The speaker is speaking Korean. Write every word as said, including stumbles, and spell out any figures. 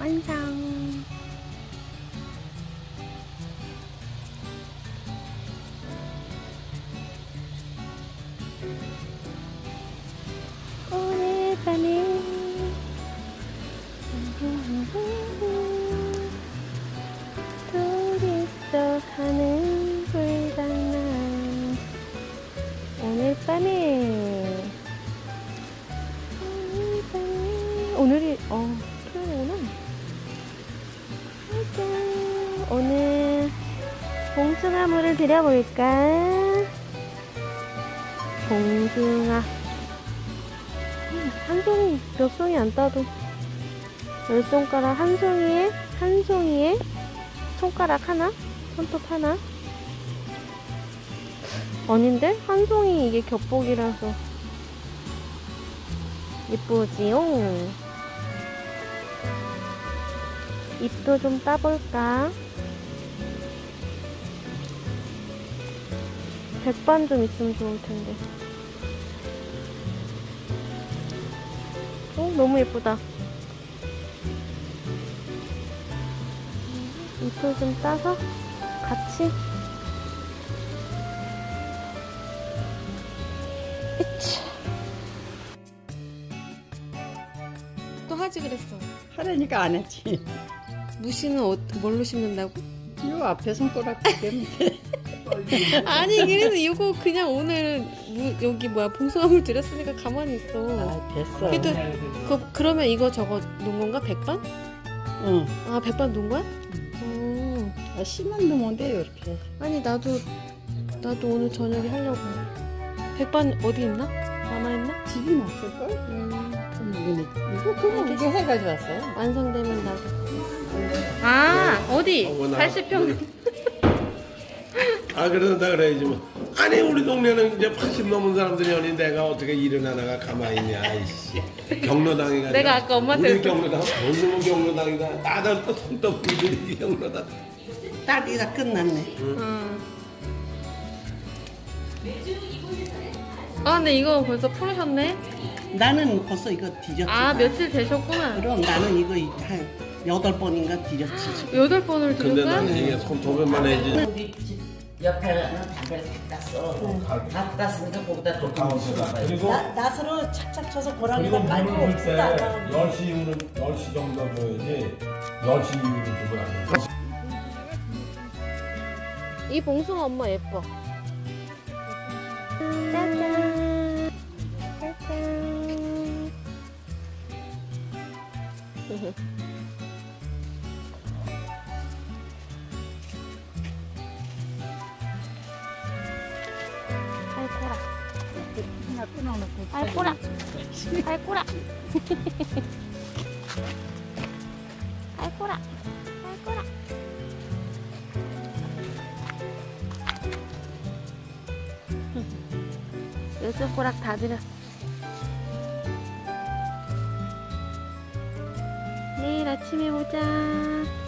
완성. 오늘 밤에 둘이서 하는 불장난. 오늘 밤에 오늘 밤에 오늘이 어 토요일이구나. 짜잔. 오늘 봉숭아물을 드려볼까? 봉숭아 한 송이, 몇 송이 안 따도 열 손가락 한 송이에 한 송이에 손가락 하나, 손톱 하나. 아닌데? 한 송이 이게 겹복이라서 예쁘지요? 잎도 좀 따볼까? 백반 좀 있으면 좋을 텐데. 오, 너무 예쁘다. 잎을 좀 따서 같이. 이차. 또 하지 그랬어. 하라니까 안 했지. 무시는 어, 뭘로 심는다고? 요 앞에 손가락 때문에. 아니 그래서 이거 그냥 오늘 무, 여기 뭐야 봉숭아물 드렸으니까 가만히 있어. 아 됐어. 그래도 그, 그러면 이거 저거 놓은 건가? 백반? 응. 아 백반 놓은 거야? 응. 아, 씨만 넣으면 돼요 이렇게. 아니 나도 나도 오늘 저녁에 하려고. 백반 어디 있나? 남아있나? 집이 났을걸? 음, 그럼 이거 그거 이게 해가지고 왔어요. 완성되면 나도. 아 어디? 어, 나- 팔십 평. 아 그런다 그래야지 뭐. 아니 우리 동네는 이제 팔십 넘은 사람들이 아니 내가 어떻게 일을 하나가 가만히 있냐. 아이씨 경로당이가 내가 아까 엄마한테 우리 경로당 어느 경로당이다. 나다 또 손톱 우리 경로당. 딸이 다 끝났네. 응. 아 근데 이거 벌써 풀으셨네? 나는 벌써 이거 뒤졌지. 아 며칠 되셨구나. 그럼 나는 이거 한 여덟 번인가 뒤졌지. 여덟 번을 근데 드렸어요? 나는 이게 손톱에만 해야지. 우리 집 옆에는 담배를 다 땄어. 다 땄으니까 거기다 또 그리고 나, 낫으로 착착 쳐서 그리고 고랑이가 물을 말고 넣을 때 안 나오고. 열 시 이후는 열 시 정도 넣어야지 열 시 이후는 주면 안 돼. 이 봉숭아 엄마 예뻐. 짜잔. 짜잔. 알코라. 하나 끊어놓고. 알코라. 알코라. 알코라. 알코라. 열 손가락 다 드렸어. 내일 아침에 보자.